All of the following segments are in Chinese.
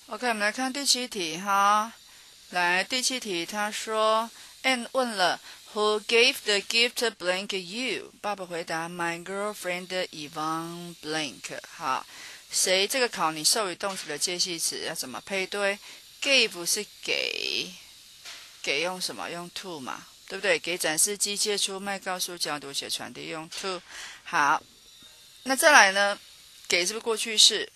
OK， 我们来看第7题哈。来，第7题他说 ，Anne 问了 ，Who gave the gift blank you？ 爸爸回答 ，My girlfriend Yvonne blank。好，谁？这个考你授予动词的介系词要怎么配对 ？Gave 是给，给用什么？用 to 嘛，对不对？给展示机械出卖、告诉、教读写、传递用 to。好，那再来呢？给是不是过去式？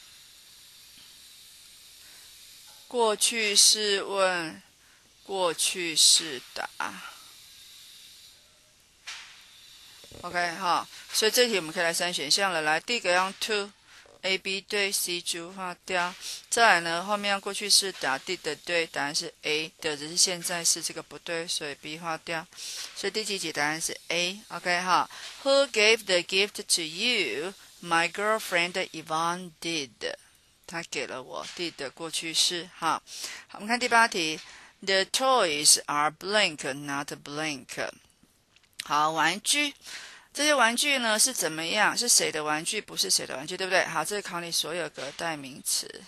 过去式问，过去式答。OK 哈，所以这题我们可以来3选项了。来，第一个用 to。A、B 对 ，C 猪划掉。再来呢，后面要过去式答 did 的对，答案是 A 的，只是现在是这个不对，所以 B 划掉。所以第几题答案是 A。OK 哈 ，Who gave the gift to you? My girlfriend Yvonne did. 他给了我 did 的过去式。好，我们看第8题。The toys are blank, not blank. 好，玩具。这些玩具呢是怎么样？是谁的玩具？不是谁的玩具，对不对？好，这是考你所有个代名词，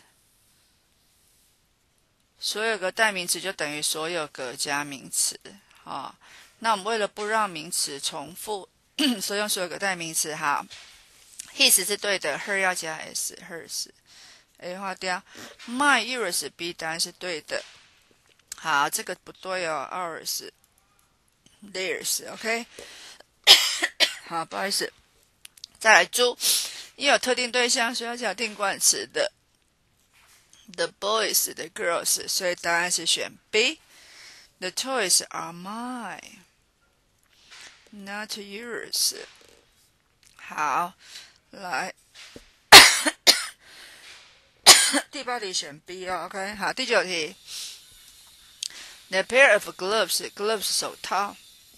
所有个代名词就等于所有个加名词。好，那我们为了不让名词重复，所以用所有个代名词。好 ，his 是对的 ，her 要加 s，hers。A 划掉 ，my yours B 答案是对的。好，这个不对哦 ，ours theirs。OK。好，不好意思，再来猪，因有特定对象，所以要加定冠词的 the boys the girls， 所以答案是选 B。The toys are mine, not yours。好，来第8题选 B 哦 ，OK。好，第9题 ，The pair of gloves 手套。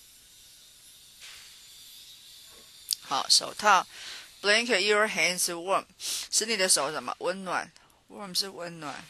好，手套 ，blank your hands warm， 使你的手什么温暖 ？warm 是温暖。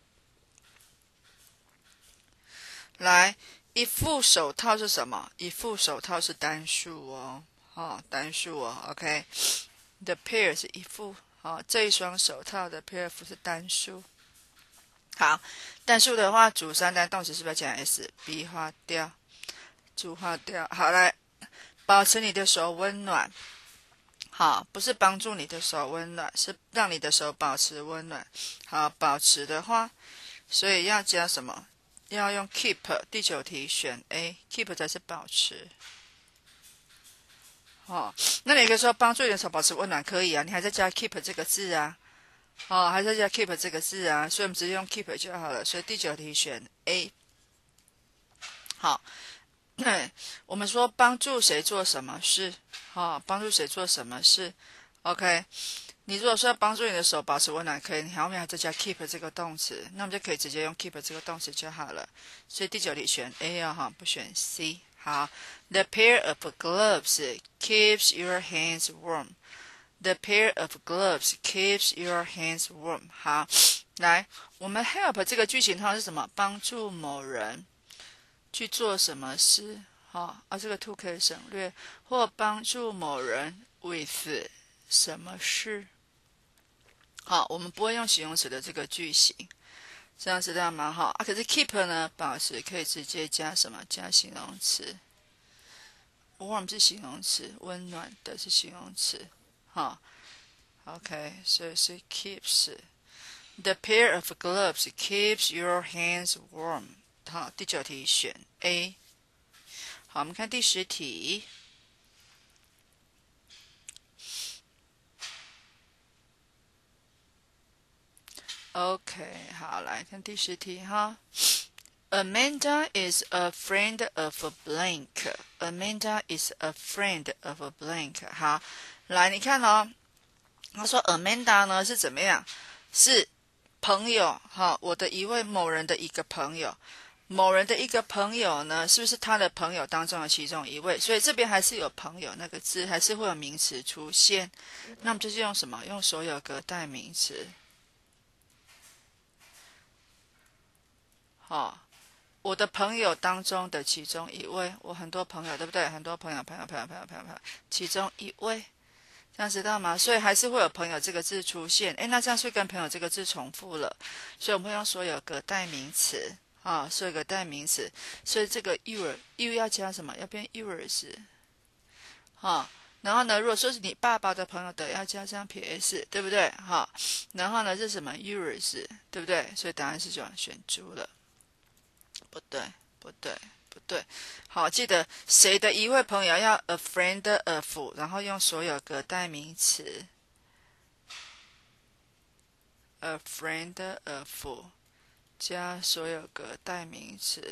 来，一副手套是什么？一副手套是单数哦，单数哦 ，OK。The pair 是一副，这一双手套的 pair 是单数。好，单数的话，主3单动词是不是要加 s？B 划掉，主划掉。好，来。保持你的手温暖，好，不是帮助你的手温暖，是让你的手保持温暖。好，保持的话，所以要加什么？要用 keep。第9题选 A，keep 才是保持。那你可以说帮助你的手保持温暖可以啊，你还在加 keep 这个字啊，还在加 keep 这个字啊，所以我们直接用 keep 就好了。所以第9题选 A。好。我们说帮助谁做什么事，帮助谁做什么事 ，OK。你如果说要帮助你的手保持温暖，可以，你后面还再加 keep 这个动词，那我们就可以直接用 keep 这个动词就好了。所以第9题选 A 哦，不选 C。好 ，The pair of gloves keeps your hands warm. The pair of gloves keeps your hands warm. 好，来，我们 help 这个句型它是什么？帮助某人去做什么事，这个 to 可以省略，或帮助某人 with 什么事。好，我们不会用形容词的这个句型，这样知道吗？可是 keep 呢，保持可以直接加什么？加形容词。warm 是形容词，温暖的是形容词。OK， 所以是 keeps。The pair of gloves keeps your hands warm。好，第9题选 A。好，我们看第10题。OK， 好，来看第10题哈。Amanda is a friend of a blank. Amanda is a friend of a blank. 好，来你看哦，他说 Amanda 呢是怎么样？是朋友，我的一位某人的一个朋友。某人的一个朋友呢，是不是他的朋友当中的其中一位？所以这边还是有朋友那个字，还是会有名词出现。那我们就是用什么？用所有个代名词。我的朋友当中的其中一位，我很多朋友，对不对？很多朋友，其中一位。 这样知道吗？所以还是会有朋友这个字出现。诶，那这样是跟朋友这个字重复了，所以我们会用所有个代名词啊，所有个代名词。所以这个 you 要加什么？要变 yours 啊。然后呢，如果说是你爸爸的朋友的，要加上 ps， 对不对？哈，然后呢是什么 yours， 对不对？所以答案是就选猪了。不对，不对，不对。好，记得谁的一位朋友要 a friend of， 然后用所有个代名词 a friend of 加所有个代名词。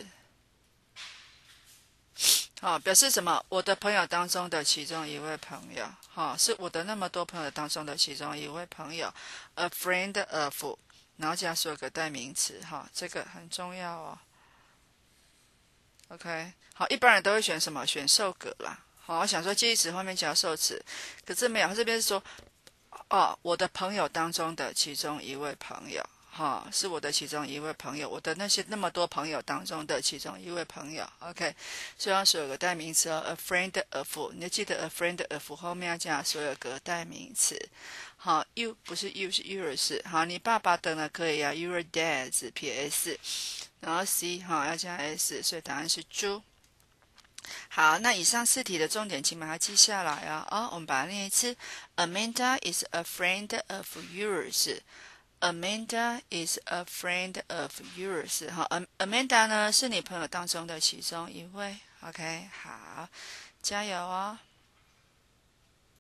好，表示什么？我的朋友当中的其中一位朋友，好，是我的那么多朋友当中的其中一位朋友 a friend of， 然后加所有个代名词，哈，这个很重要哦。OK， 好，一般人都会选什么？选受格啦。好，我想说介系词后面加受词，可是没有，他这边是说，哦，我的朋友当中的其中一位朋友，哈，是我的其中一位朋友，我的那么多朋友当中的其中一位朋友。OK， 所以要所有个代名词哦 ，a friend of， 你就记得 a friend of 后面要加所有个代名词。好 ，you 不是 you 是 yours， 好，你爸爸的呢可以啊 ，your dad's PS。然后 C 要加 S， 所以答案是猪。好，那以上4题的重点请把它记下来啊。我们把它念一次 ：Amanda is a friend of yours. Amanda is a friend of yours. 好，Amanda 呢是你朋友当中的其中一位。OK， 好，加油哦。